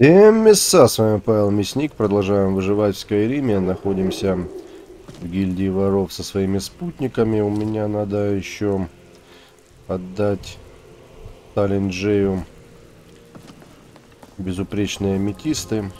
Месса, с вами Павел Мясник, продолжаем выживать в Скайриме, находимся в гильдии воров со своими спутниками. У меня надо еще отдать Талинджею безупречные аметисты.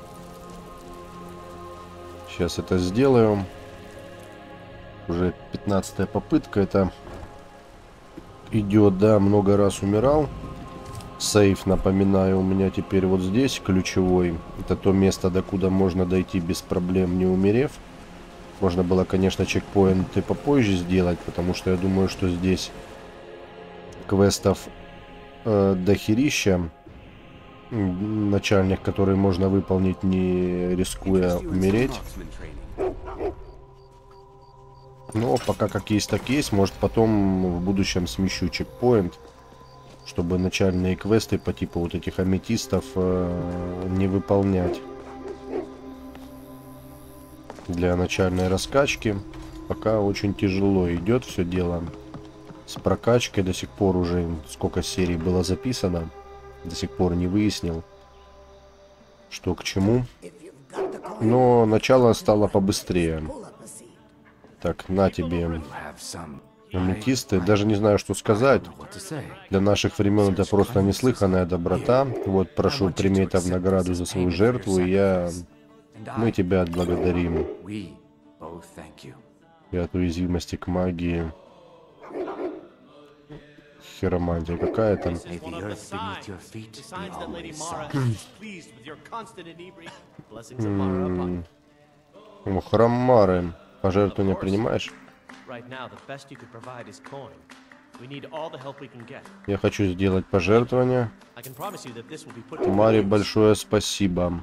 Сейчас это сделаю. Уже 15-я попытка, это идет, да, много раз умирал. Сейф, напоминаю, у меня теперь вот здесь ключевой. Это то место, докуда можно дойти без проблем, не умерев. Можно было, конечно, чекпоинты попозже сделать, потому что я думаю, что здесь квестов дохерища начальных, которые можно выполнить, не рискуя умереть. Но пока как есть, так есть. Может, потом в будущем смещу чекпоинт, чтобы начальные квесты по типу вот этих аметистов не выполнять. Для начальной раскачки пока очень тяжело идет все дело. С прокачкой до сих пор уже сколько серий было записано. До сих пор не выяснил, что к чему. Но начало стало побыстрее. Так, на тебе аметисты. Даже не знаю, что сказать. Для наших времен это просто неслыханная доброта. Вот, прошу, прими это в награду за свою жертву, и мы тебя отблагодарим. И от уязвимости к магии. Хиромантия какая-то. Храммары. Пожертвования принимаешь? Я хочу сделать пожертвование. Маре большое спасибо.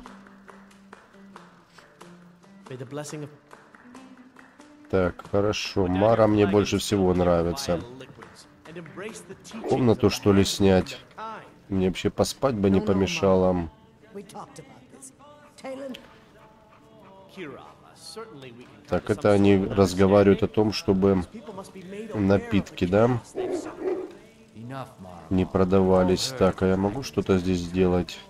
Так, хорошо. Мара мне больше всего нравится. Комнату, что ли, снять? Мне вообще поспать бы не помешало. Так, это они разговаривают о том, чтобы напитки, да, не продавались. Так, а я могу что-то здесь сделать?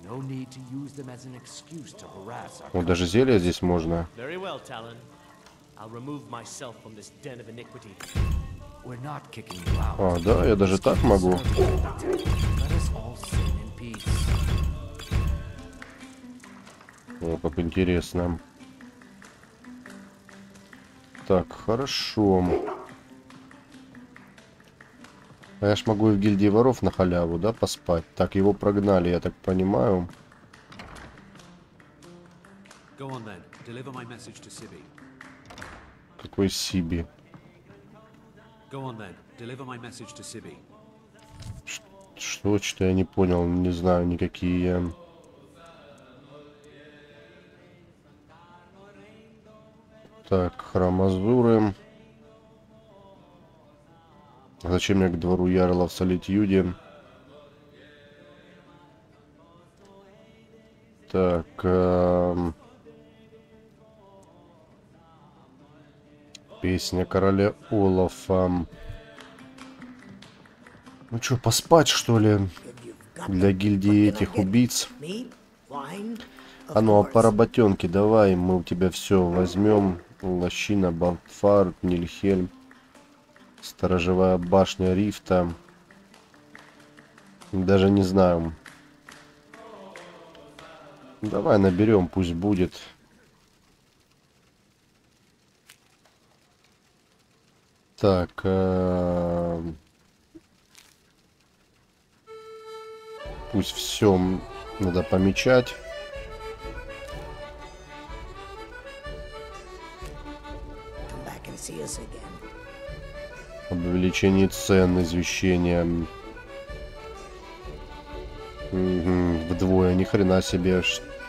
Вот даже зелье здесь можно. А, да, я даже так могу. О, как интересно. Так, хорошо. А я ж могу и в гильдии воров на халяву, да, поспать? Так, его прогнали, я так понимаю. Какой Сиби? Что я не понял, не знаю никакие. Так, храм Азуры. Зачем мне к двору Ярла в Солитьюде? Так, песня короля Олафа. Ну что, поспать, что ли? Для гильдии этих убийц. А ну, а по работенке давай, мы у тебя все возьмем. Лощина, Балтфар, Нильхельм. Сторожевая башня Рифта. Даже не знаю. Давай наберем, пусть будет. Так. Пусть все надо помечать. Об увеличении цен, извещения. Вдвое, ни хрена себе.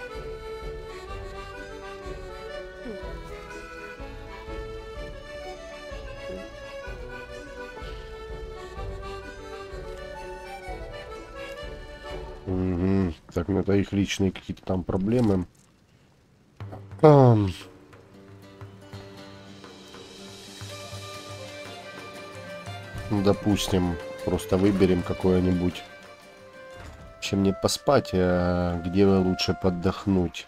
Так, ну это их личные какие-то там проблемы. Допустим, просто выберем какое-нибудь вообще мне поспать, а где лучше поддохнуть?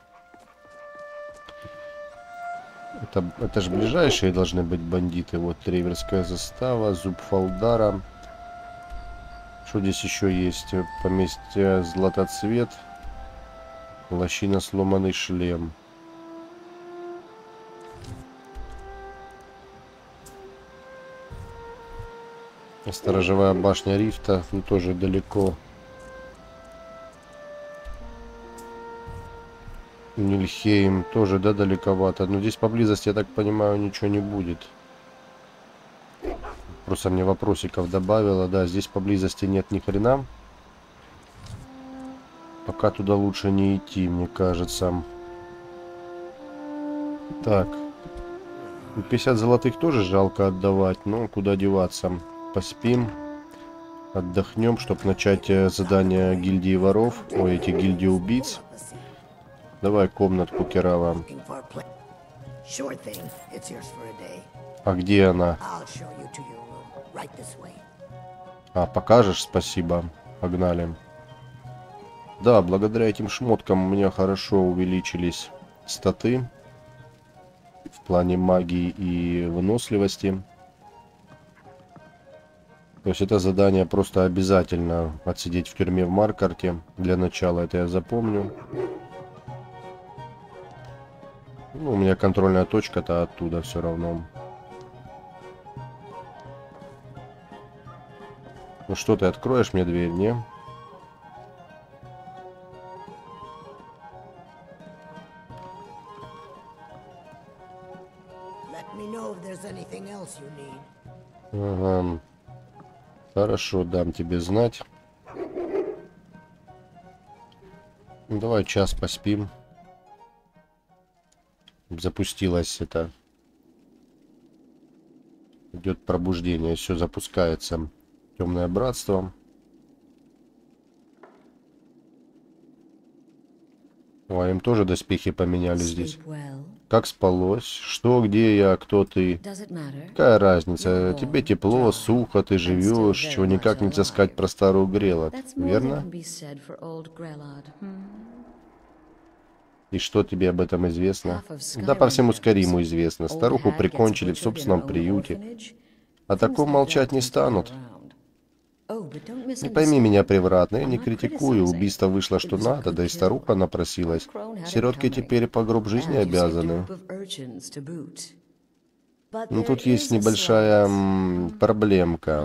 Это же ближайшие должны быть бандиты. Вот Треверская застава, зуб Фалдара. Что здесь еще есть? Поместье Златоцвет. Лощина Сломанный шлем. Сторожевая башня Рифта. Ну, тоже далеко. Нильхейм тоже, да, далековато. Но здесь поблизости, я так понимаю, ничего не будет. Просто мне вопросиков добавила. Да, здесь поблизости нет ни хрена. Пока туда лучше не идти, мне кажется. Так. 50 золотых тоже жалко отдавать. Но куда деваться? Поспим. Отдохнем, чтобы начать задание гильдии воров. Ой, эти гильдии убийц. Давай комнатку, Керава. А где она? А, покажешь? Спасибо. Погнали. Да, благодаря этим шмоткам у меня хорошо увеличились статы. В плане магии и выносливости. То есть это задание просто обязательно отсидеть в тюрьме в Маркарте. Для начала это я запомню. Ну, у меня контрольная точка-то оттуда все равно. Ну что, ты откроешь мне дверь, не? Ага. Хорошо, дам тебе знать. Ну, давай час поспим. Запустилось это. Идет пробуждение, все запускается. Темное братство. О, им тоже доспехи поменяли здесь. Как спалось? Что, где я, кто ты? Какая разница? Тебе тепло, сухо, ты живешь, чего никак нельзя сказать про старую Грелот, верно? И что тебе об этом известно? Да по всему Скариму известно. Старуху прикончили в собственном приюте. О таком молчать не станут. Не пойми меня превратно, я не критикую. Убийство вышло что надо, да и старуха напросилась. Сиротки теперь по гроб жизни обязаны. Но тут есть небольшая проблемка.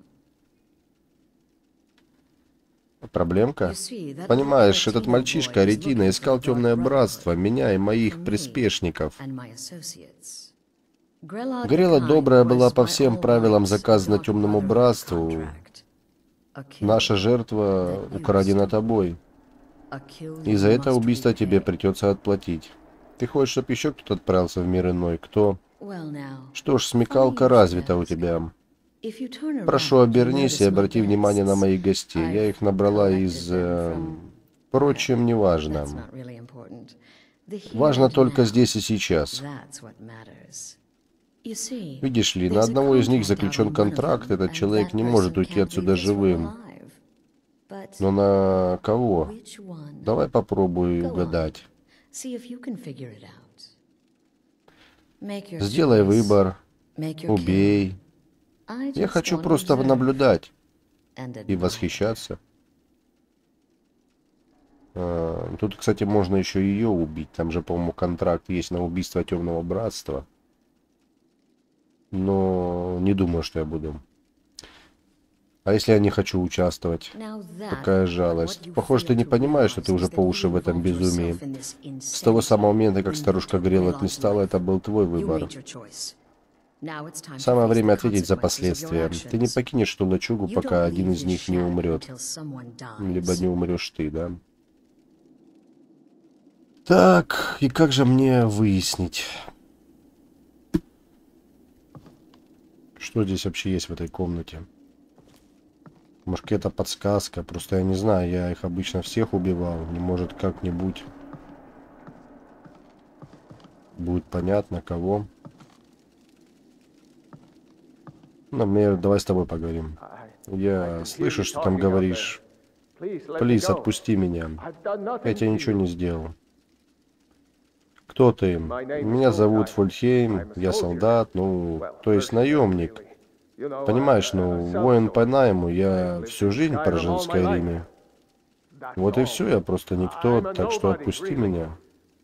Проблемка? Понимаешь, этот мальчишка Ретина искал темное братство, меня и моих приспешников. Грела добрая была по всем правилам заказана темному братству. Наша жертва украдена тобой. И за это убийство тебе придется отплатить. Ты хочешь, чтобы еще кто-то отправился в мир иной? Кто? Что ж, смекалка развита у тебя. Прошу, обернись и обрати внимание на моих гостей. Я их набрала из... Впрочем, не важно. Важно только здесь и сейчас. Видишь ли, на одного из них заключен контракт, этот человек не может уйти отсюда живым. Но на кого? Давай попробуй угадать. Сделай выбор. Убей. Я хочу просто наблюдать и восхищаться. Тут, кстати, можно еще ее убить. Там же, по-моему, контракт есть на убийство Темного Братства. Но не думаю, что я буду. А если я не хочу участвовать? Какая жалость. Похоже, ты не понимаешь, что ты уже по уши в этом безумии. С того самого момента, как старушка Грелот не стала, это был твой выбор. Самое время ответить за последствия. Ты не покинешь ту лачугу, пока один из них не умрет. Либо не умрешь ты, да? Так, и как же мне выяснить, что здесь вообще есть в этой комнате? Может, какая-то подсказка? Просто я не знаю, я их обычно всех убивал. Может, как-нибудь будет понятно, кого. Ну, давай с тобой поговорим. Я слышу, что там говоришь. Плиз, отпусти меня. Я тебе ничего не сделал. Кто ты? Меня зовут Фульхейм, я солдат, ну, то есть наемник. Понимаешь, ну, воин по найму, я всю жизнь прожил в Скайриме. Вот и все, я просто никто, так что отпусти меня.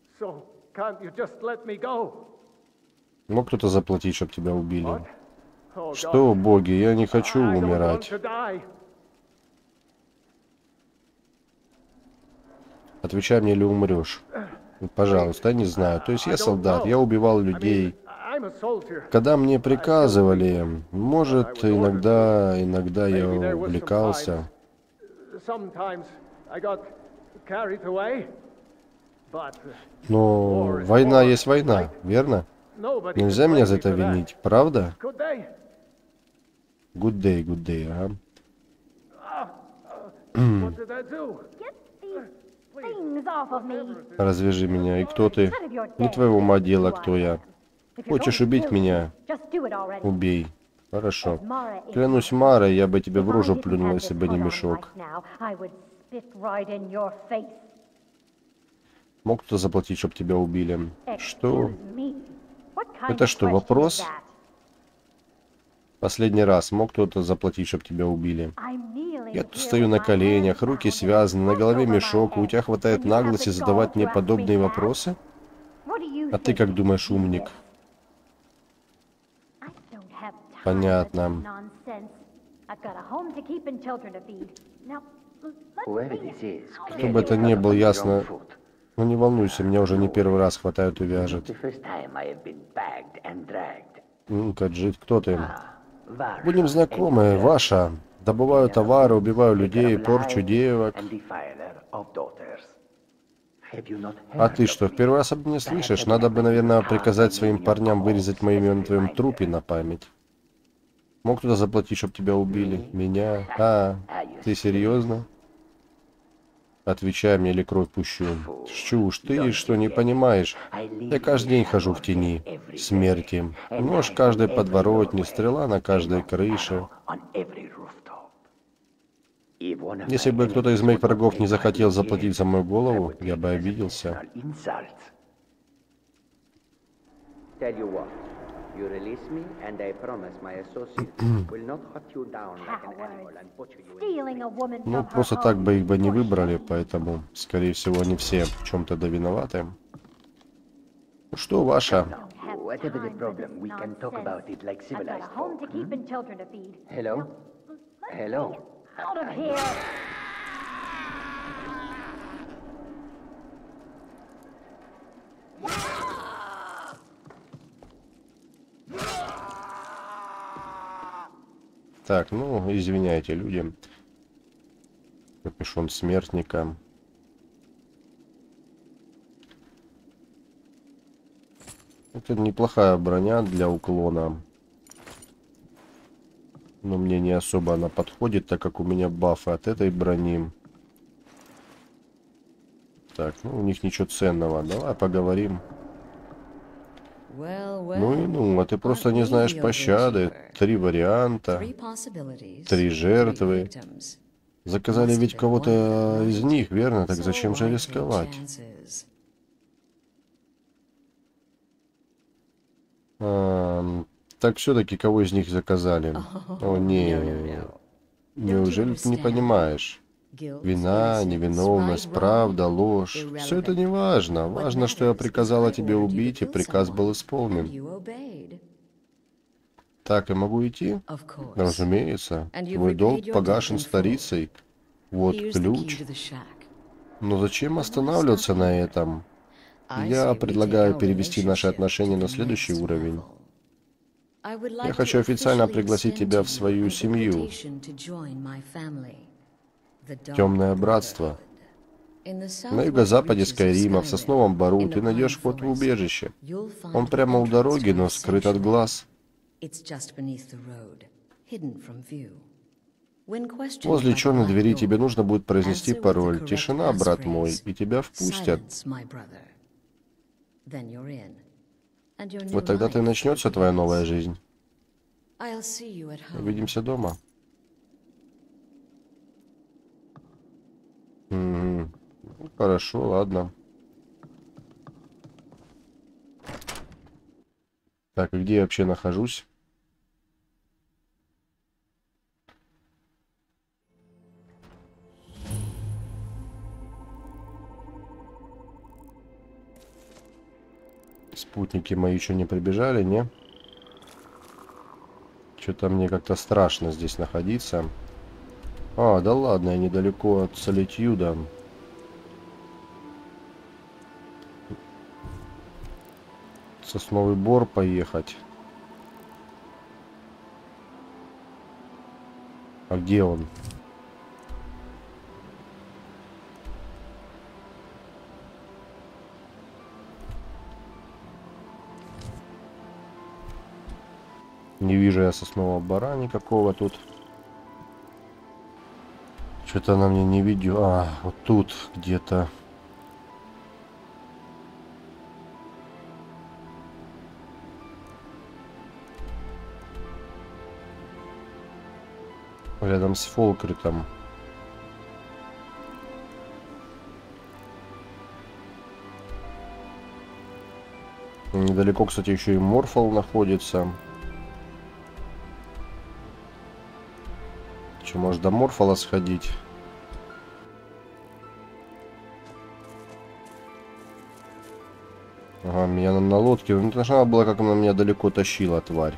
Мог кто-то заплатить, чтобы тебя убили? Что, боги, я не хочу умирать. Отвечай мне или умрешь. Пожалуйста, я не знаю. То есть я солдат, я убивал людей. Когда мне приказывали, может, иногда я увлекался. Но война есть война, верно? Нельзя меня за это винить, правда? Good day, ага. Развяжи меня. И кто ты? Не твоего ума дело, кто я. Хочешь убить меня? Убей. Хорошо. Клянусь Марой, я бы тебе в рожу плюнул, если бы не мешок. Мог кто заплатить, чтобы тебя убили? Что? Это что, вопрос? Последний раз мог кто-то заплатить, чтобы тебя убили? Я тут стою на коленях, руки связаны, на голове мешок, и у тебя хватает наглости задавать мне подобные вопросы? А ты как думаешь, умник? Понятно. Кто бы это ни был, ясно. Ну не волнуйся, меня уже не первый раз хватают и вяжут. Каджит, кто ты? Будем знакомы, ваша. Добываю товары, убиваю людей, порчу девок. А ты что, в первый раз об мне слышишь? Надо бы, наверное, приказать своим парням вырезать мое имя на твоем трупе на память. Мог кто-то заплатить, чтобы тебя убили? Меня? А, ты серьезно? Отвечай мне, или кровь пущу. Чушь, ты что, не понимаешь? Я каждый день хожу в тени смерти. Нож в каждой подворотне, стрела на каждой крыше. Если бы кто-то из моих врагов не захотел заплатить за мою голову, я бы обиделся. Ну, просто так бы их бы не выбрали, поэтому, скорее всего, они все в чем-то да виноваты. Что ваша? Так, ну, извиняйте, люди. Капюшон смертника. Это неплохая броня для уклона. Но мне не особо она подходит, так как у меня бафы от этой брони. Так, ну у них ничего ценного. Давай поговорим. Ну и ну, а ты просто не знаешь пощады. 3 варианта. 3 жертвы. Заказали ведь кого-то из них, верно? Так зачем же рисковать? Так все-таки кого из них заказали? О, не. Неужели ты не понимаешь? Вина, невиновность, правда, ложь. Все это не важно. Важно, что я приказала тебе убить, и приказ был исполнен. Так, я могу идти? Разумеется. Твой долг погашен старицей. Вот ключ. Но зачем останавливаться на этом? Я предлагаю перевести наши отношения на следующий уровень. Я хочу официально пригласить тебя в свою семью. Темное братство. На юго-западе Скайрима, в Сосновом Бору, ты найдешь вход в убежище. Он прямо у дороги, но скрыт от глаз. Возле черной двери тебе нужно будет произнести пароль «Тишина, брат мой», и тебя впустят. Вот тогда-то и начнется твоя новая жизнь. Увидимся дома. Мгм. Ну, хорошо, ладно. Так, и где я вообще нахожусь? Спутники мои еще не прибежали, не? Что-то мне как-то страшно здесь находиться. А, да ладно, я недалеко от Солитьюда. Сосновый Бор поехать. А где он? Не вижу я Соснового Бора никакого тут. Что-то она мне не видео. А, вот тут где-то. Рядом с Фолкритом. Недалеко, кстати, еще и Морфол находится. Че, может, до Морфола сходить? Ага, меня на лодке. Ну, это же надо было, как она меня далеко тащила, тварь.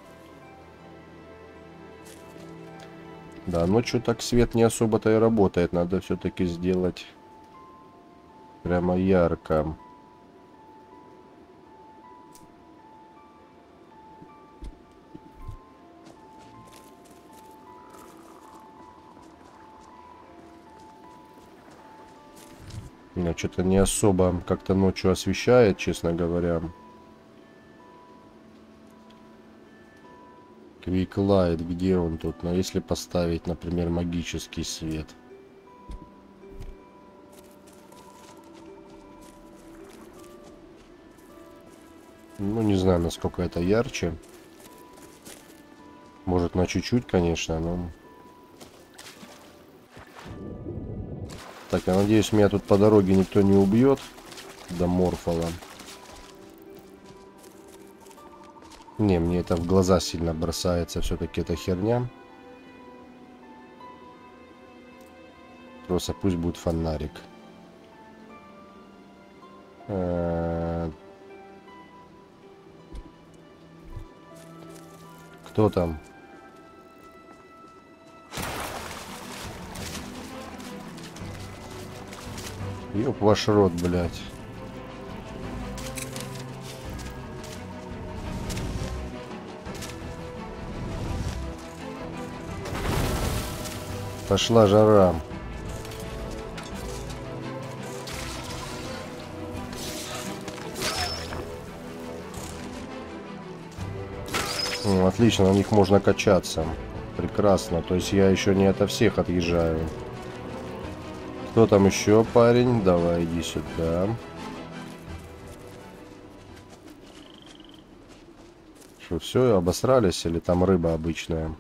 Да, ночью так свет не особо-то и работает. Надо все-таки сделать прямо ярко. Меня что-то не особо как-то ночью освещает, честно говоря. Quick Light, где он тут? Но если поставить, например, магический свет. Ну, не знаю, насколько это ярче. Может, на чуть-чуть, конечно, но... Так, я надеюсь, меня тут по дороге никто не убьет. До Морфола. Не, мне это в глаза сильно бросается. Все-таки эта херня. Просто пусть будет фонарик. Кто там? Ёб ваш рот, блядь. Пошла жара. Отлично, на них можно качаться. Прекрасно. То есть я еще не ото всех отъезжаю. Кто там еще, парень? Давай, иди сюда. Что, все, обосрались? Или там рыба обычная?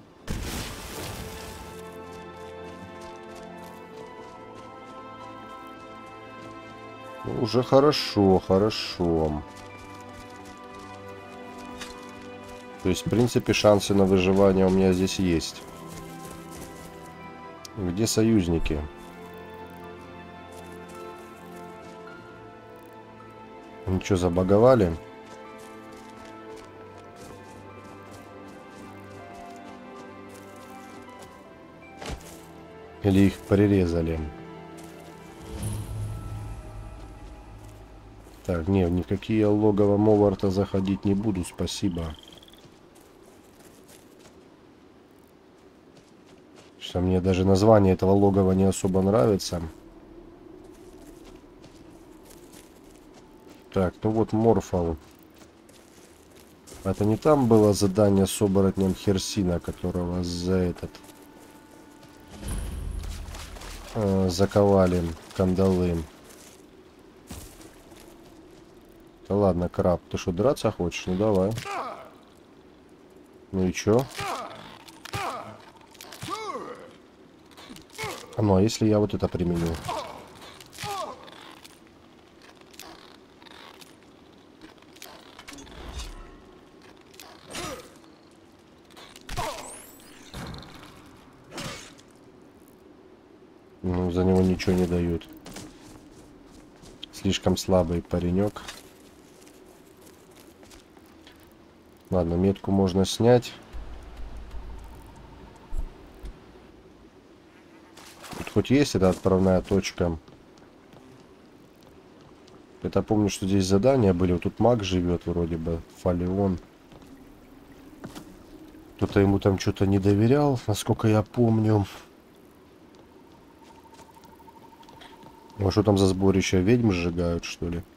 Ну, уже хорошо, хорошо. То есть, в принципе, шансы на выживание у меня здесь есть. Где союзники? Ничего, забаговали? Или их прирезали? Так, не, в никакие логово Моварта заходить не буду, спасибо. Что мне даже название этого логова не особо нравится. Так, ну вот Морфол. Это не там было задание с оборотнем Херсина, которого за этот... заковали кандалы. Да ладно, краб, ты что, драться хочешь? Ну давай. Ну и чё? Ну а если я вот это применю? За него ничего не дают. Слишком слабый паренек. Ладно, метку можно снять. Тут хоть есть эта отправная точка. Я помню, что здесь задания были. Вот тут маг живет вроде бы. Фалеон. Кто-то ему там что-то не доверял, насколько я помню. А что там за сборище? Ведьм сжигают, что ли?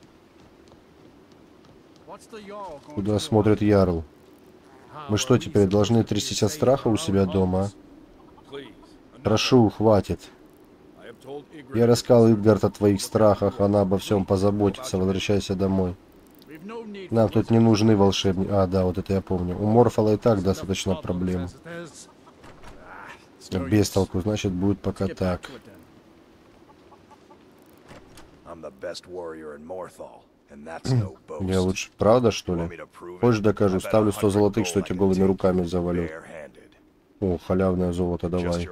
Куда смотрит Ярл? Мы что, теперь должны трястись от страха у себя дома? Прошу, хватит. Я рассказал Идгард о твоих страхах, она обо всем позаботится. Возвращайся домой. Нам тут не нужны волшебники. А, да, вот это я помню. У Морфала и так достаточно проблем. Без толку, значит, будет пока так. Я лучше, правда, что ли? Позже докажу. Ставлю 100 золотых, что тебе голыми руками завалю. О, халявное золото, давай.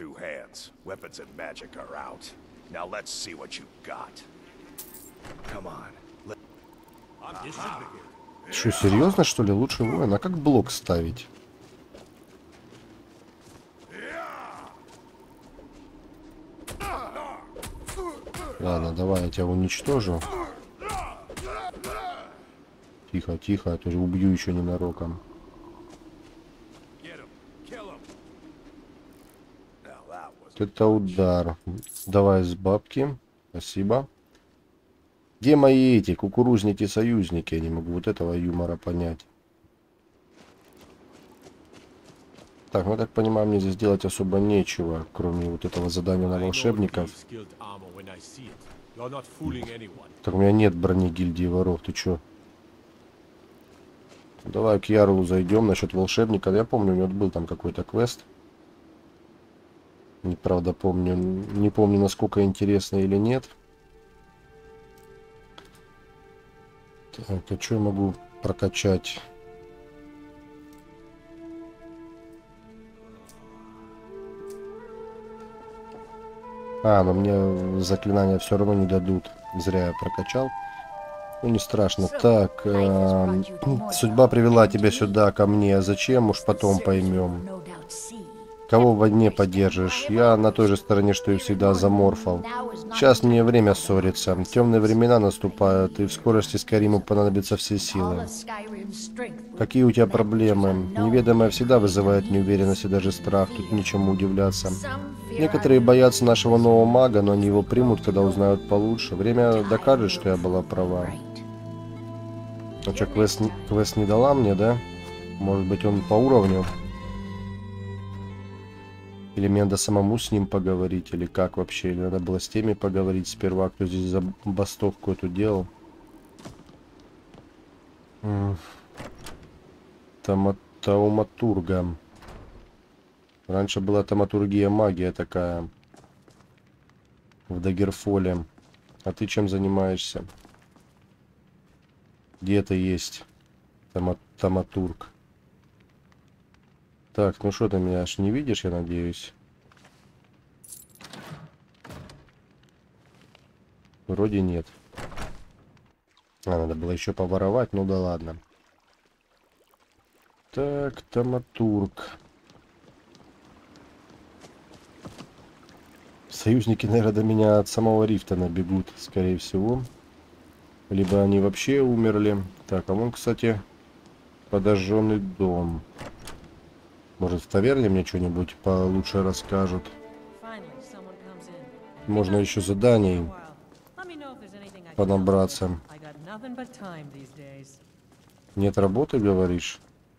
Что, серьезно, что ли? Лучше воин? А как блок ставить? Ладно, давай я тебя уничтожу. Тихо, тихо, а то же убью еще ненароком. Это удар. Давай с бабки. Спасибо. Где мои эти кукурузники-союзники? Я не могу вот этого юмора понять. Так, ну я так понимаю, мне здесь делать особо нечего, кроме вот этого задания на волшебников. Так, у меня нет брони гильдии воров, ты чё? Давай к Ярлу зайдем насчет волшебника. Я помню, у него был там какой-то квест. Неправда помню. Не помню, насколько интересно или нет. Так, а что я могу прокачать? А, но мне заклинания все равно не дадут. Зря я прокачал. Ну, не страшно. Так, судьба привела тебя сюда, ко мне. Зачем? Уж потом поймем. Кого в войне поддержишь? Я на той же стороне, что и всегда, за Морфал. Сейчас мне время ссориться. Темные времена наступают, и в скорости Скайриму понадобятся все силы. Какие у тебя проблемы? Неведомое всегда вызывает неуверенность и даже страх. Тут ничему удивляться. Некоторые боятся нашего нового мага, но они его примут, когда узнают получше. Время докажет, что я была права. А что, квест не дала мне, да? Может быть, он по уровню? Или мне надо самому с ним поговорить, или как вообще? Или надо было с теми поговорить сперва, кто здесь забастовку эту делал? Тауматурга. Раньше была таматургия, магия такая. В Дагерфоле. А ты чем занимаешься? Где это есть? Таматург. Так, ну что ты меня аж не видишь, я надеюсь? Вроде нет. А, надо было еще поворовать, ну да ладно. Так, таматург. Союзники, наверное, до меня от самого рифта набегут, скорее всего. Либо они вообще умерли. Так, а вон, кстати, подожженный дом. Может, в таверне мне что-нибудь получше расскажут. Можно еще заданий понабраться. Нет работы, говоришь?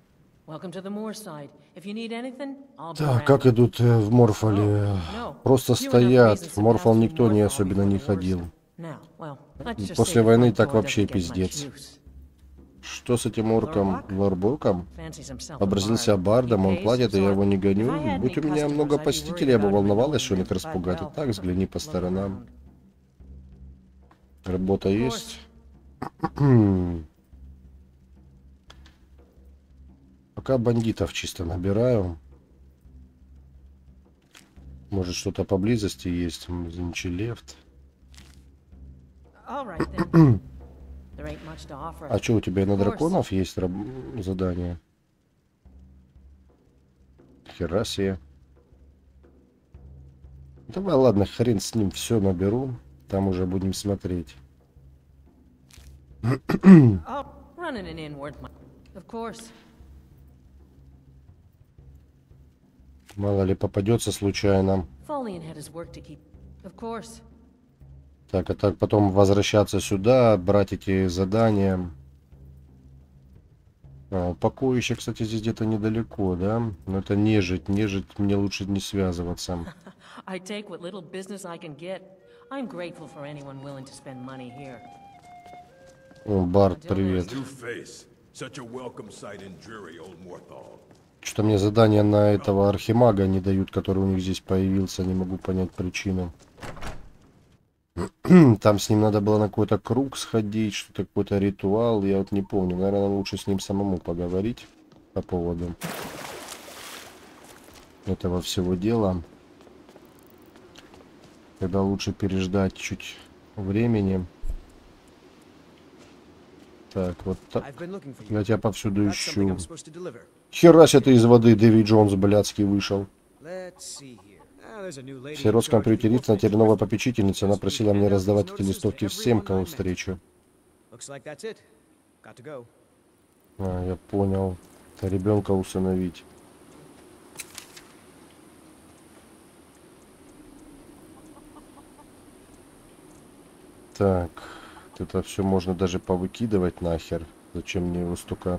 Так, как идут в Морфале? Просто стоят. В Морфал никто не особенно не ходил. После войны так вообще пиздец. Что с этим орком? Лорбоком? Образился бардом, он платит, и я его не гоню. Будь у меня много посетителей, я бы волновалась, что он их распугает. А так, взгляни по сторонам. Работа есть? Пока бандитов чисто набираю. Может, что-то поблизости есть? Мзинчелефт. All right then. There ain't much to offer. А что, у тебя и на Of course. драконов есть задание? Хера себе. Давай, ладно, хрен с ним, все наберу. Там уже будем смотреть. Oh, running an inward. Of course. Мало ли попадется случайно. Folian had his work to keep. Of course. Так, а так потом возвращаться сюда, брать эти задания. Покоище, кстати, здесь где-то недалеко, да? Но это нежить, мне лучше не связываться. I take what little business I can get. I'm grateful for anyone willing to spend money here. О, Барт, привет. Что мне задания на этого архимага не дают, который у них здесь появился, не могу понять причину. Там с ним надо было на какой-то круг сходить, что-то какой-то ритуал, я вот не помню. Наверное, лучше с ним самому поговорить по поводу этого всего дела. Тогда лучше переждать чуть времени. Так, вот так. Я тебя повсюду ищу. Хера себе ты из воды, Дэвид Джонс, блядский, вышел. В сиротском приюте Ритна теперь новая попечительница. Она просила меня раздавать эти листовки всем, кого встречу. Я понял. Это ребенка усыновить. Так, это все можно даже повыкидывать нахер. Зачем мне его столько?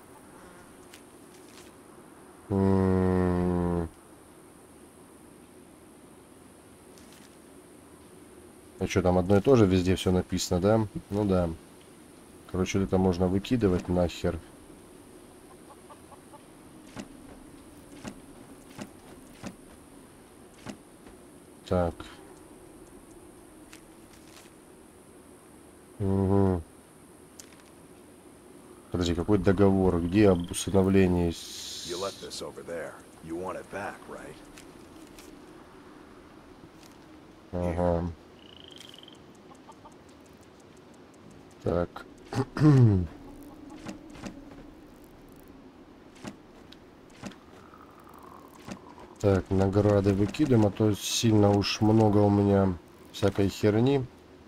А что, там одно и то же везде все написано, да? Ну да. Короче, это можно выкидывать нахер. Так. Угу. Подожди, какой договор? Где об усыновлении? Ага. Так. Так, награды выкидываем, а то сильно уж много у меня всякой херни.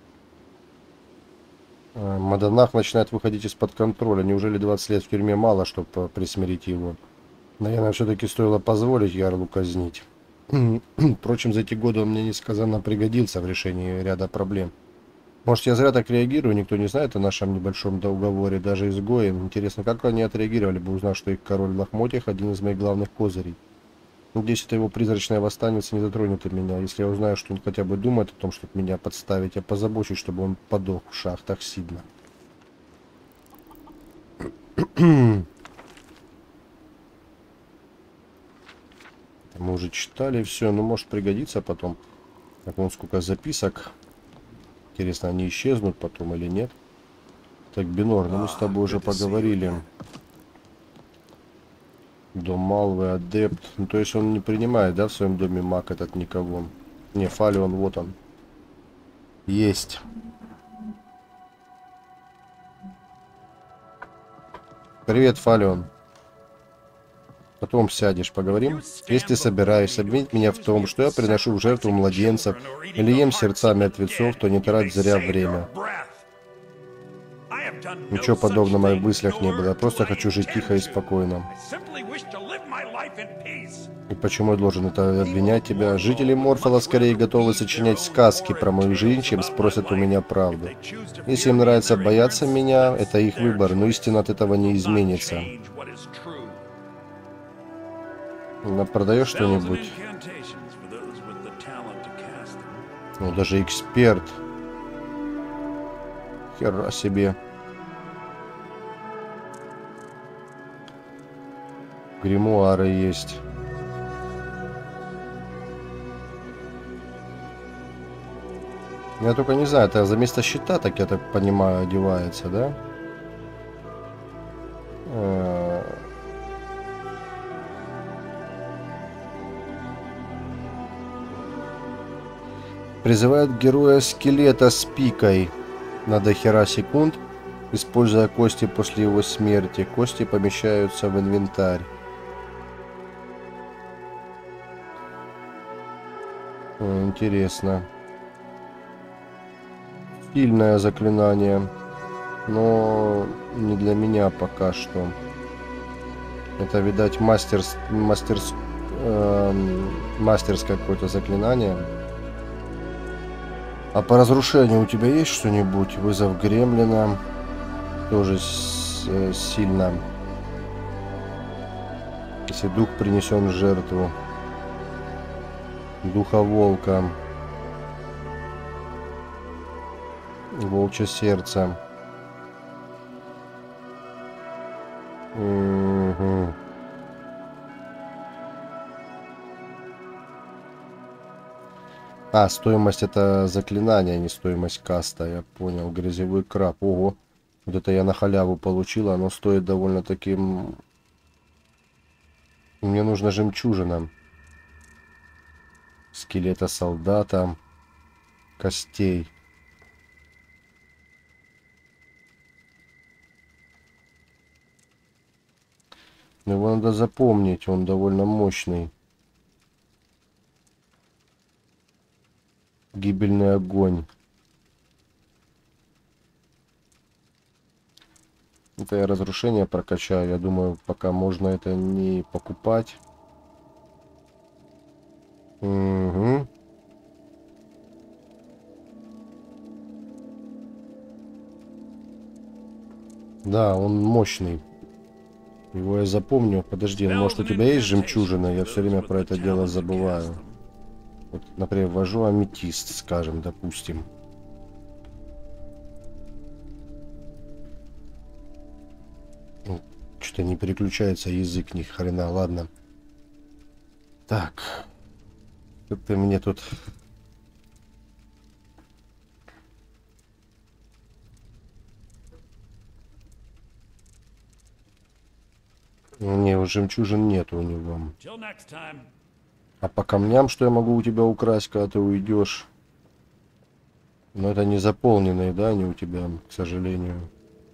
Маданах начинает выходить из-под контроля. Неужели 20 лет в тюрьме мало, чтобы присмирить его? Наверное, все-таки стоило позволить Ярлу казнить. Впрочем, за эти годы он мне несказанно пригодился в решении ряда проблем. Может, я зря так реагирую, никто не знает о нашем небольшом договоре, даже изгои. Интересно, как они отреагировали бы, узнав, что их король в лохмотьях один из моих главных козырей. Надеюсь, это его призрачная восстанница не затронет и меня. Если я узнаю, что он хотя бы думает о том, чтобы меня подставить, я позабочусь, чтобы он подох в шахтах Сидна. Мы уже читали все, но может пригодится потом. Так, вон сколько записок. Интересно, они исчезнут потом или нет? Так, Бинор, ну мы с тобой уже поговорили. Дом Малвы, адепт. Ну, то есть он не принимает, да, в своем доме маг этот никого. Не, Фалион, вот он. Есть. Привет, Фалион. Потом сядешь, поговорим. Если ты собираешься обвинить меня в том, что я приношу в жертву младенцев или ем сердца мертвецов, то не трать зря время. Ничего подобного в моих мыслях не было. Я просто хочу жить тихо и спокойно. И почему я должен это обвинять тебя? Жители Морфола скорее готовы сочинять сказки про мою жизнь, чем спросят у меня правду. Если им нравится бояться меня, это их выбор, но истина от этого не изменится. Продаешь что-нибудь? Ну, даже эксперт. Хера себе. Гримуары есть. Я только не знаю, это за место щита, так я так понимаю, одевается, да? Призывает героя скелета с пикой на дохера секунд, используя кости после его смерти. Кости помещаются в инвентарь. О, интересно. Сильное заклинание, но не для меня пока что. Это, видать, мастерское какое-то заклинание. А по разрушению у тебя есть что-нибудь? Вызов гремлина. Тоже сильно. Если дух принесен в жертву. Духа волка. Волчье сердце. Угу. А, стоимость это заклинание, а не стоимость каста. Я понял. Грязевой краб. Ого. Вот это я на халяву получил. Оно стоит довольно-таки... Мне нужна жемчужина. Скелета солдата. Костей. Его надо запомнить. Он довольно мощный. Гибельный огонь. Это я разрушение прокачаю. Я думаю, пока можно это не покупать. Угу. Да, он мощный. Его я запомню. Подожди, ну, может у тебя есть жемчужина? Я все время про это дело забываю. Вот, например, ввожу аметист, скажем, допустим. Что-то не переключается язык, ни хрена, ладно. Так. Что ты мне тут... Не, у жемчужин нету у него. А по камням, что я могу у тебя украсть, когда ты уйдешь? Но это не заполненные, да, они у тебя, к сожалению.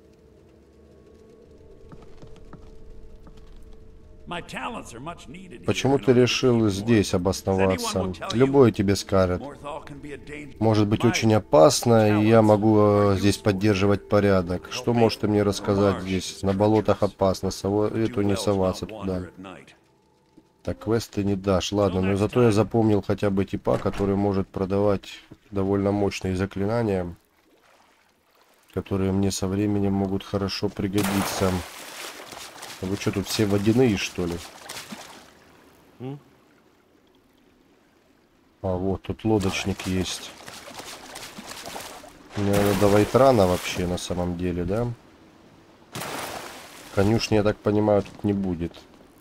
Почему ты решил здесь обосноваться? Любой тебе скажет. Может быть очень опасно, и я могу здесь поддерживать порядок. Что можешь ты мне рассказать здесь? На болотах опасно, эту не соваться туда. Так, квест ты не дашь. Ладно, но зато я запомнил хотя бы типа, который может продавать довольно мощные заклинания, которые мне со временем могут хорошо пригодиться. А вы что, тут все водяные, что ли? А вот, тут лодочник есть. Мне надо до Вайтрана вообще, на самом деле, да? Конюшни, я так понимаю, тут не будет.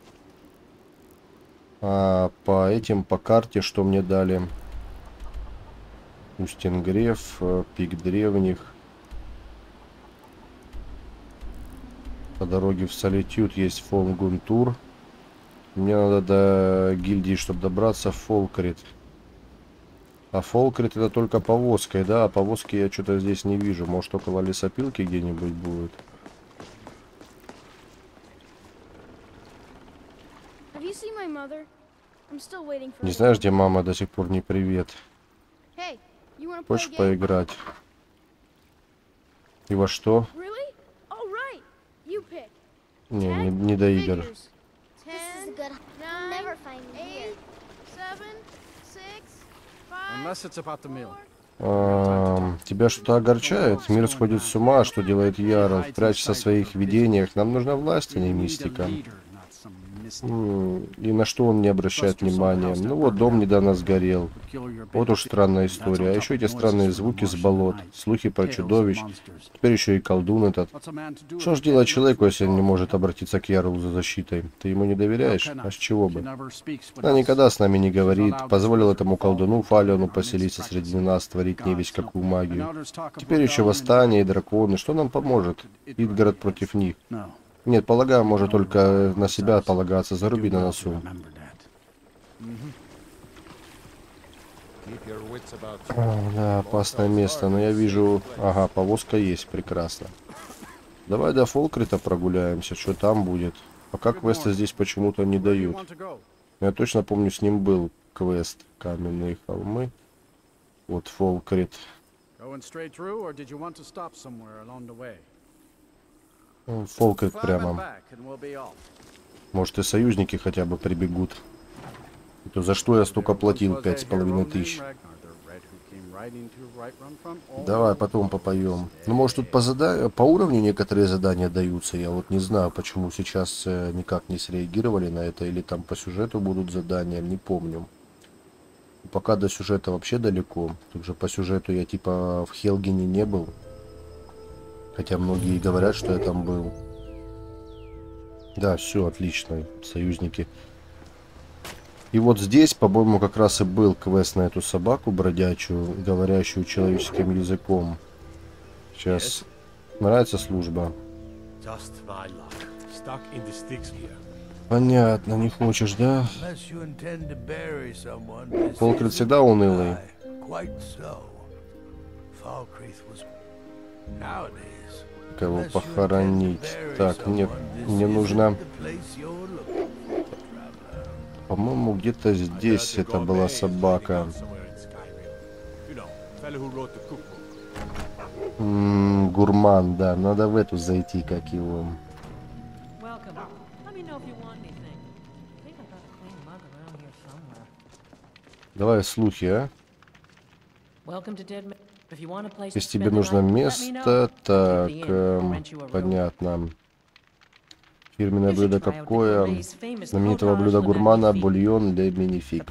А по этим, по карте, что мне дали? Устингрев, Пик древних. По дороге в Солитюд есть Фолгунтур. Мне надо до гильдии, чтобы добраться, в Фолкрит. А Фолкрит это только повозкой, да? А повозки я что-то здесь не вижу. Может, около лесопилки где-нибудь будет. Не знаешь, где мама? До сих пор не привет. Хочешь поиграть? И во что? Не до игр. Тебя что-то огорчает? Мир сходит с ума, что делает Ярл? Прячься в своих видениях. Нам нужна власть, а не мистика. И на что он не обращает внимания? Ну вот, дом недавно сгорел. Вот уж странная история. А еще эти странные звуки с болот. Слухи про чудовищ. Теперь еще и колдун этот. Что ж делать человеку, если он не может обратиться к Ярлу за защитой? Ты ему не доверяешь? А с чего бы? Она никогда с нами не говорит. Позволил этому колдуну Фалиону поселиться среди нас, творить не весь какую магию. Теперь еще восстание и драконы. Что нам поможет? Идгард против них. Нет, полагаю, может только на себя полагаться. Заруби на носу. Да, опасное место, но я вижу... Ага, повозка есть, прекрасно. Давай до Фолкрита прогуляемся, что там будет. Пока квесты здесь почему-то не дают. Я точно помню, с ним был квест. Каменные холмы. Вот Фолкрит. Фолкрит прямо. Может и союзники хотя бы прибегут. И то за что я столько платил? 5500. Давай потом попоем. Ну, может, тут по уровню некоторые задания даются. Я вот не знаю, почему сейчас никак не среагировали на это. Или там по сюжету будут задания, не помню. Пока до сюжета вообще далеко. Тут же по сюжету я типа в Хелгене не был. Хотя многие говорят, что я там был. Да, все отлично. Союзники. И вот здесь, по-моему, как раз и был квест на эту собаку бродячую, говорящую человеческим языком. Сейчас. Нравится служба? Понятно, не хочешь, да? Фолкрит всегда унылый. Кого похоронить? Так, нет, мне нужно... По-моему, где-то здесь это была собака. Гурман, да. Надо в эту зайти, как его. Давай слухи, а? Если тебе нужно место, так, понятно. Фирменное блюдо какое? Знаменитого блюда гурмана, бульон де минифик.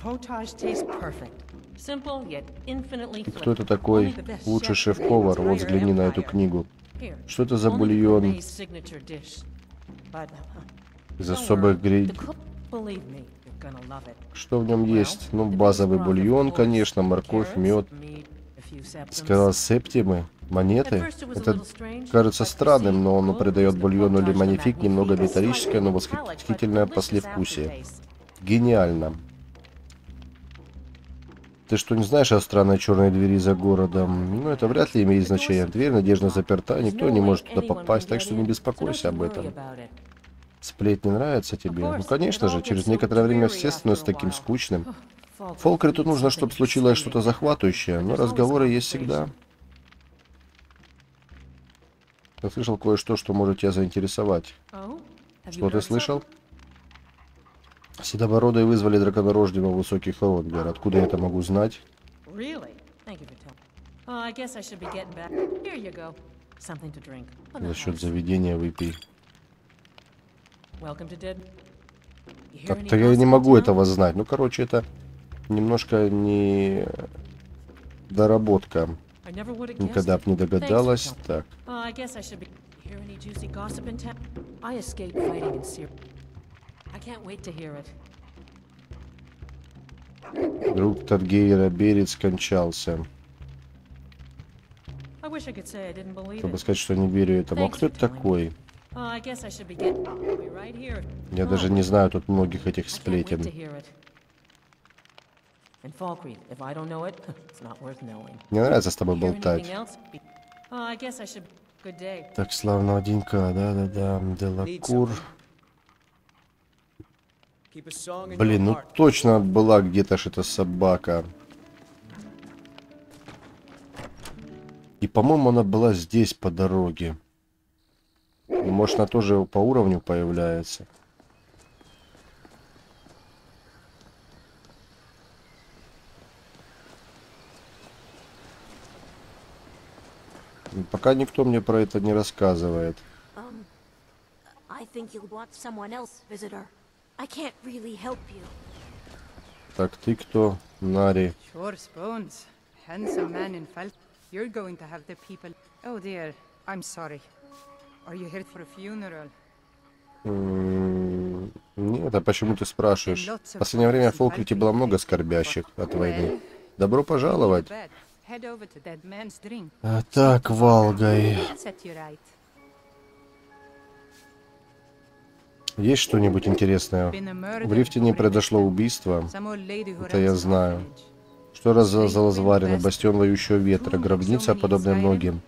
Кто это такой? Лучший шеф-повар. Вот взгляни на эту книгу. Что это за бульон? Из особых Что в нем есть? Ну, базовый бульон, конечно, морковь, мед. Сказал септимы. Монеты? Это кажется странным, но он придает бульону или манифик немного металлическое, но восхитительное послевкусие. Гениально. Ты что, не знаешь о странной черной двери за городом? Ну, это вряд ли имеет значение. Дверь надежно заперта, никто не может туда попасть, так что не беспокойся об этом. Сплетни нравятся тебе? Ну, конечно же, через некоторое время все становятся таким скучным. Фолкриту нужно, чтобы случилось что-то захватывающее, но разговоры есть всегда. Я слышал кое-что, что может тебя заинтересовать. Что ты слышал? Седобородые вызвали драконорожденного в высокий Хронгер. Откуда я это могу знать? За счет заведения выпей. Как-то я не могу этого знать. Ну, короче, это немножко не доработка. Никогда бы не догадалась. Так. Друг Таргейра Берет скончался. Чтобы сказать, что не верю этому. А кто это такой? Я даже не знаю тут многих этих сплетен. Мне нравится с тобой болтать. Так, славного денька, да-да-да, Делакур. Блин, ну точно была где-то ж эта собака. И, по-моему, она была здесь по дороге. И, может, она тоже по уровню появляется. Пока никто мне про это не рассказывает. Так, ты кто? Нари. Нет, а почему ты спрашиваешь? В последнее время в Фолкрите было много скорбящих от войны. Добро пожаловать. Так, Валгай. Есть что-нибудь интересное? В Рифтене произошло убийство. Это я знаю. Что раз за развалины, бастион воющего ветра, гробница, подобная многим.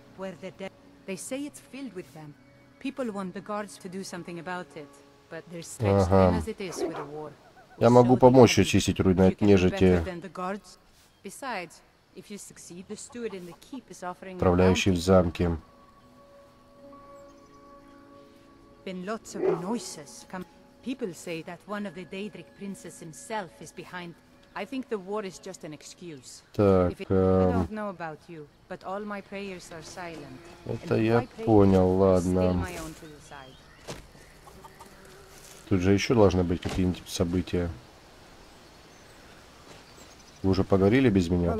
Ага. Я могу помочь очистить руины от нежити, управляющий в замке. People say that one of the Daedric princes himself is behind. I think the war is just an excuse. Так, I don't know about you, but all my prayers are silent. это я понял, ладно. Тут же еще должны быть какие-нибудь события. Вы уже поговорили без меня?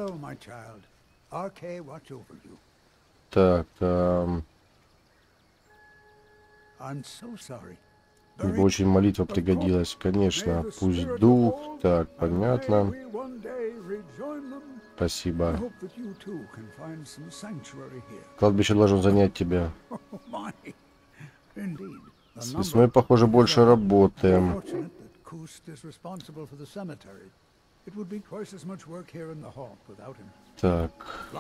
Так, мне бы очень молитва пригодилась, конечно. Пусть дух. Так, понятно. Спасибо. Кладбище должен занять тебя. С весной, похоже, больше работаем. Так.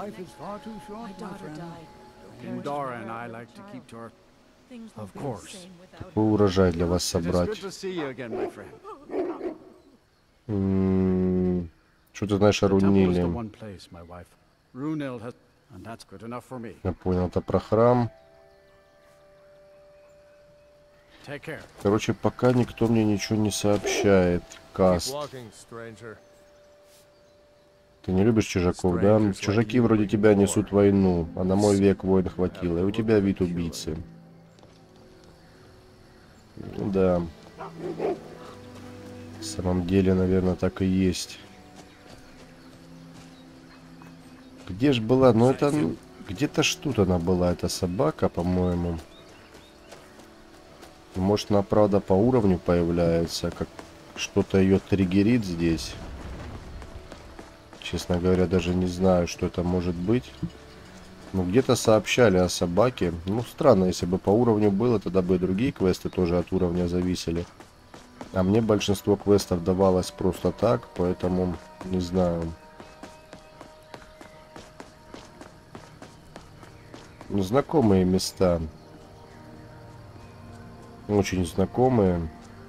Какой урожай для вас собрать? Что ты знаешь о Руниле? Я понял, это про храм. Короче, пока никто мне ничего не сообщает. Каст. Ты не любишь чужаков, да? Чужаки вроде тебя несут войну, а на мой век войн хватило, и у тебя вид убийцы. Ну да. В самом деле, наверное, так и есть. Где ж была? Ну это... Где-то ж тут она была, эта собака, по-моему. Может, она, правда, по уровню появляется, как что-то ее триггерит здесь. Честно говоря, даже не знаю, что это может быть. Ну, где-то сообщали о собаке. Ну, странно, если бы по уровню было, тогда бы и другие квесты тоже от уровня зависели. А мне большинство квестов давалось просто так, поэтому не знаю. Ну, знакомые места. Очень знакомые.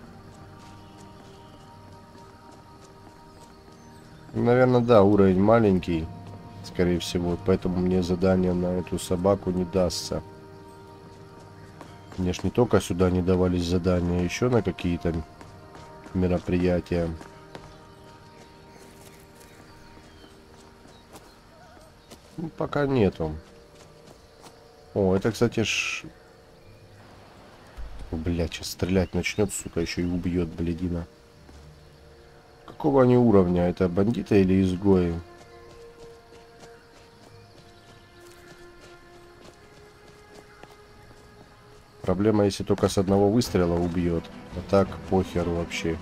Наверное, да, уровень маленький, скорее всего, поэтому мне задание на эту собаку не дастся. Мне ж не только сюда не давались задания, еще на какие-то мероприятия. Ну, пока нету. О, это, кстати, блядь, сейчас стрелять начнет, сука, еще и убьет, блядина. Какого они уровня? Это бандиты или изгои? Проблема, если только с одного выстрела убьет. А так похер вообще.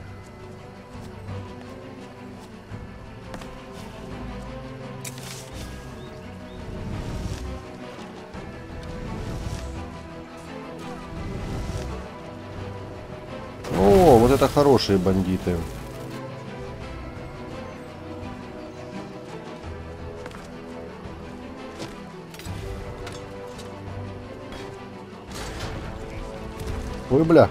О, вот это хорошие бандиты. Ой, бля.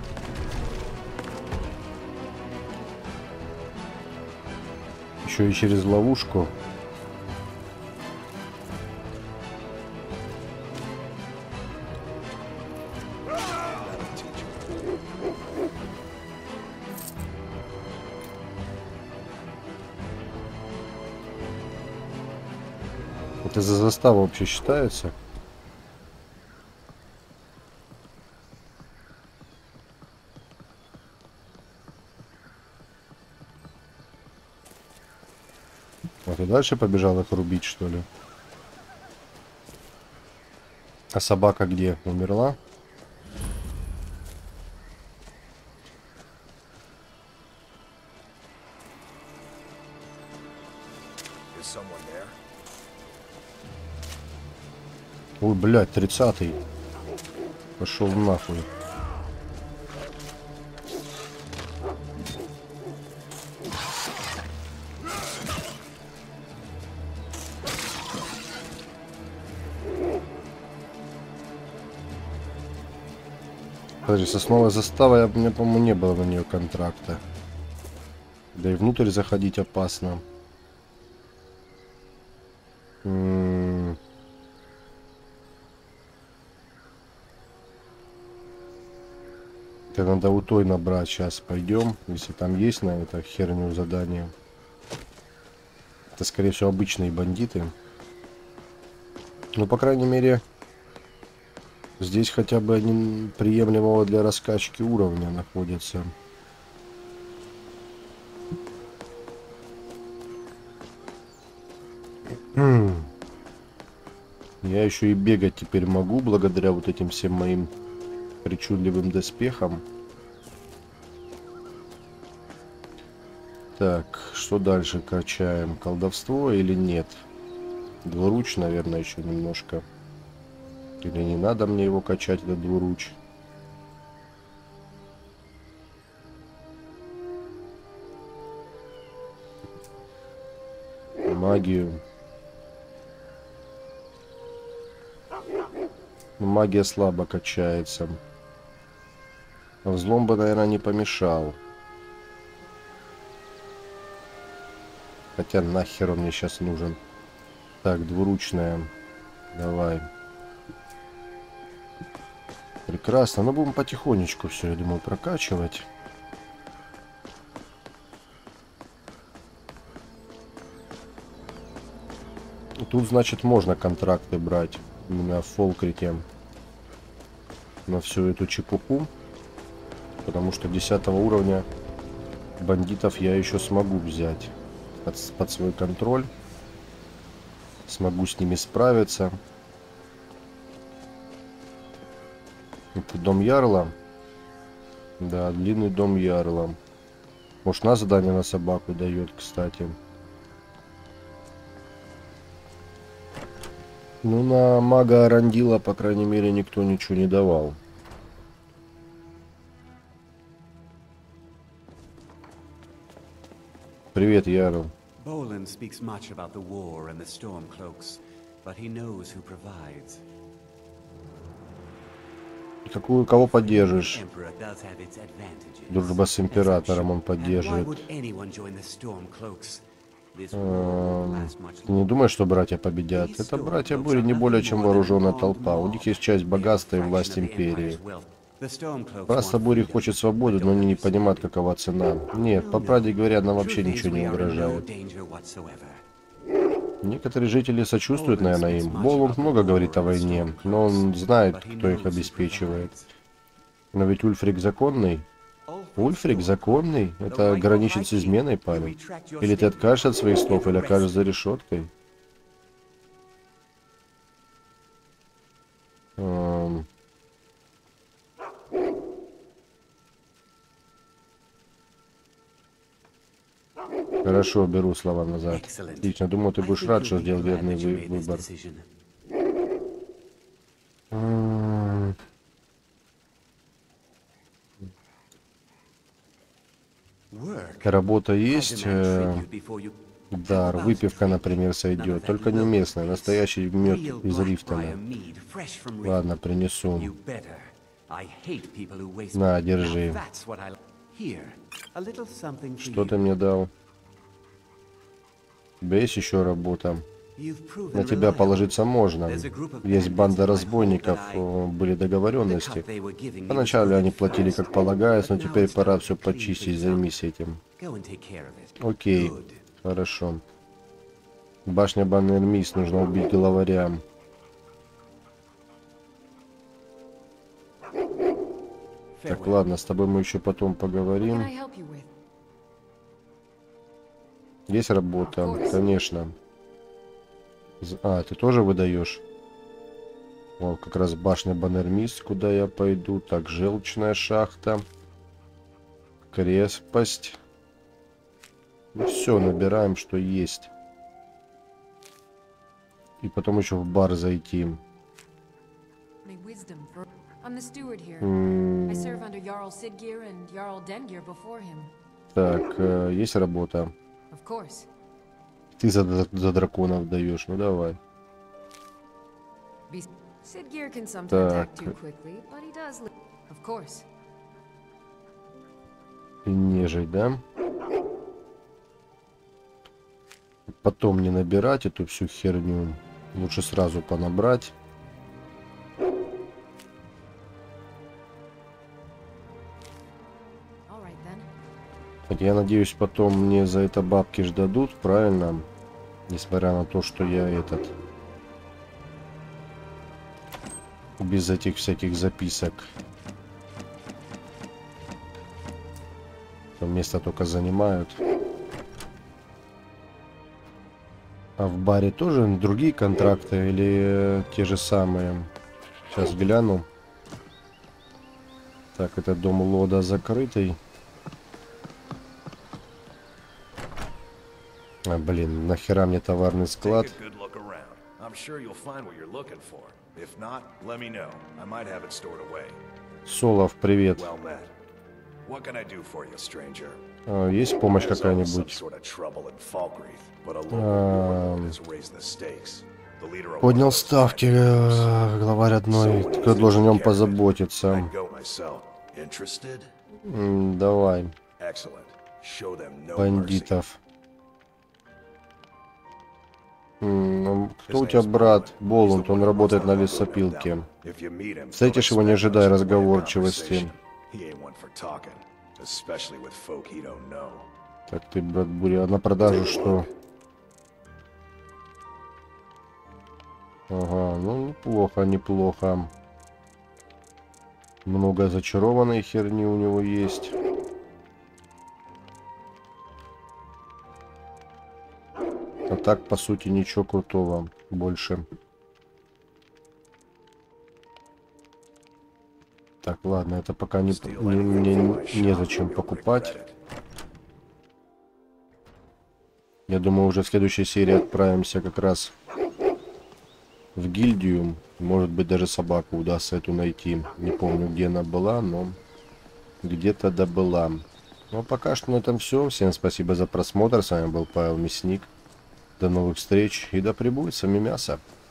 Еще и через ловушку. Это за заставу вообще считается? Вот и дальше побежал их рубить, что ли? А собака где? Умерла? Ой, блядь, 30-й. Пошел нахуй. Подожди, сосновая застава, у меня, по-моему, не было на нее контракта. Да и внутрь заходить опасно. Это надо у той набрать. Сейчас пойдем. Если там есть на это херню задание. Это, скорее всего, обычные бандиты. Ну, по крайней мере, здесь хотя бы они приемлемого для раскачки уровня находятся. Я еще и бегать теперь могу, благодаря вот этим всем моим причудливым доспехам. Так, что дальше качаем? Колдовство или нет? Двуруч, наверное, еще немножко. Или не надо мне его качать, этот двуруч? Магию. Магия слабо качается. Взлом бы, наверное, не помешал. Хотя нахер он мне сейчас нужен. Так, двуручная. Давай. Прекрасно. Ну, будем потихонечку все, я думаю, прокачивать. Тут, значит, можно контракты брать. Именно в Фолкрите. На всю эту чепуху. Потому что 10 уровня бандитов я еще смогу взять под свой контроль. Смогу с ними справиться. Это дом Ярла. Да, длинный дом Ярла. Может, на задание на собаку дает, кстати. Ну, на мага Арандила, по крайней мере, никто ничего не давал. Привет, Ярл. Bolin speaks much about the war and the Stormcloaks, but he knows who provides. Кого поддержишь? Emperor does have its advantages. Дружба с императором он And why поддерживает. would anyone join the Stormcloaks? This war won't last much Ты не думаешь, что братья победят? Это братья были не более чем вооруженная толпа. У них есть часть богатства и власть империи. Раса Бури хочет свободы, но они не понимают, какова цена. Нет, по правде говоря, нам вообще ничего не угрожает. Некоторые жители сочувствуют, наверное, им. Боланд много говорит о войне, но он знает, кто их обеспечивает. Но ведь Ульфрик законный. Ульфрик законный? Это граничит с изменой, парень. Или ты откажешься от своих слов, или окажешься за решеткой. Хорошо, беру слова назад. Отлично, думаю, ты будешь рад, что сделал верный выбор. Работа есть. Дар, выпивка, например, сойдет. Только не местная, настоящий мед из Рифтона. Ладно, принесу. На, держи. Что ты мне дал? У тебя есть еще работа? На тебя положиться можно. Есть банда разбойников, были договоренности. Поначалу они платили как полагается, но теперь пора все почистить, займись этим. Окей, хорошо. Башня Баннермис, нужно убить главаря. Так, ладно, с тобой мы еще потом поговорим. Есть работа? Конечно. А, ты тоже выдаешь? Вот, как раз башня Баннермис, куда я пойду. Так, желчная шахта. Крепость. Ну все, набираем, что есть. И потом еще в бар зайти. Так, есть работа. Ты за драконов даешь, ну давай. Так. Of course. И нежить, да? Потом не набирать эту всю херню. Лучше сразу понабрать. All right then. Так, я надеюсь, потом мне за это бабки ж дадут, правильно? Несмотря на то, что я этот... без этих всяких записок. Место только занимают. А в баре тоже другие контракты или те же самые? Сейчас гляну. Так, это дом Лода закрытый. А, блин, нахера мне товарный склад? Солов, привет. Есть помощь какая-нибудь? Поднял ставки, главарь одной. Кто должен о нем позаботиться? Давай. Бандитов. Кто у тебя брат? Болунд, он работает на лесопилке. Встретишь его, не ожидая разговорчивости. Так ты, брат Буря, на продажу что? Ага, ну неплохо, неплохо. Много зачарованной херни у него есть. А так, по сути, ничего крутого больше. Так, ладно, это пока мне незачем покупать. Я думаю, уже в следующей серии отправимся как раз в гильдию. Может быть, даже собаку удастся эту найти. Не помню, где она была, но где-то да была. Ну, а пока что на этом все. Всем спасибо за просмотр. С вами был Павел Мясник. До новых встреч и да пребудет с вами мясо.